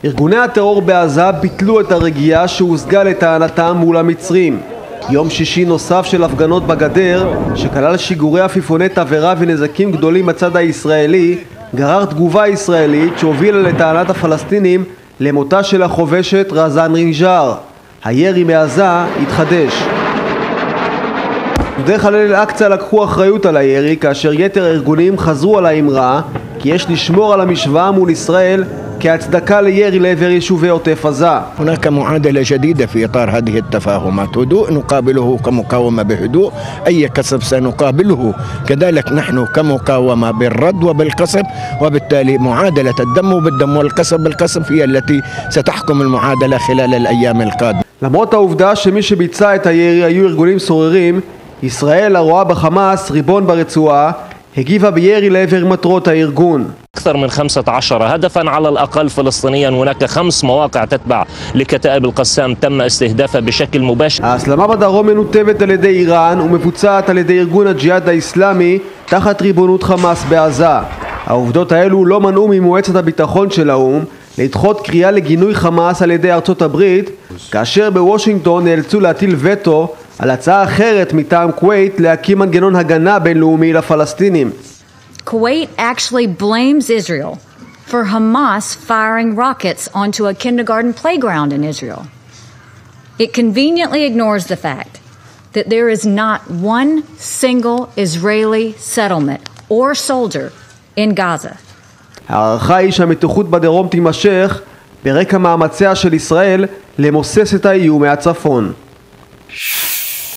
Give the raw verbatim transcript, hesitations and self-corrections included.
ארגוני הטרור בעזה ביטלו את הרגיעה שהושגה לטענתם מול המצרים. יום שישי נוסף של הפגנות בגדר, שכלל שיגורי עפיפוני תבערה ונזקים גדולים בצד הישראלי, גרר תגובה ישראלית שהובילה לטענת הפלסטינים למותה של החובשת רזאן רינג'אר. הירי מעזה התחדש. יהודי חלל אל-אקצא לקחו אחריות על הירי, כאשר יתר הארגונים חזרו על האמרה כי יש לשמור על המשוואה מול ישראל כהצדקה לירי לעבר יישובי עוטף עזה. هناك معادلة جديدة في إطار هذه التفاهمات. هدوء نقابله كمقاومة بهدوء، أي كسب سنقابله كذلك نحن كمقاومة بالرد وبالقصف، وبالتالي معادلة الدم بالدم والقصف بالقصف هي التي ستحكم المعادلة خلال الأيام القادمة. למרות העובדה שמי שביצע את הירי היו ארגונים סוררים, ישראל הרואה בחמאס ריבון ברצועה הגיבה בירי לעבר מטרות הארגון. أكثر من خمسة عشر هدفا على الأقل فلسطينيا. هناك خمس مواقع تتبع لكتائب القسام تم استهدافها بشكل مباشر. ההסלמה בדרום מנותבת על ידי איראן ומבוצעת על ידי ארגון הג'יהאד האסלאמי תחת ריבונות חמאס בעזה. העובדות האלו לא מנעו ממועצת הביטחון של האו"ם לדחות קריאה לגינוי חמאס על ידי ארצות הברית, כאשר בוושינגטון נאלצו להטיל וטו על הצעה אחרת מטעם כווית להקים מנגנון הגנה בינלאומי לפלסטינים. Kuwait actually blames Israel for Hamas firing rockets onto a kindergarten playground in Israel. It conveniently ignores the fact that there is not one single Israeli settlement or soldier in Gaza. הערכה היא שהמתיחות בדרום תימשך ברקע מאמציה של ישראל למוסס את האיום מהצפון.